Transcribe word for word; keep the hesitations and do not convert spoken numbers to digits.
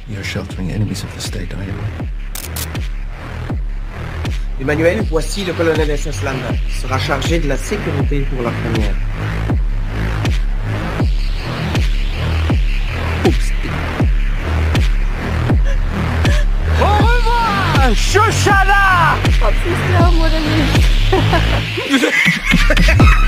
You're sheltering enemies of the state, are you? Emmanuel, voici le colonel S S Landa. Il sera chargé de la sécurité pour la première. Oups. Au revoir, Shoshana! Oh, plus là, mon ami.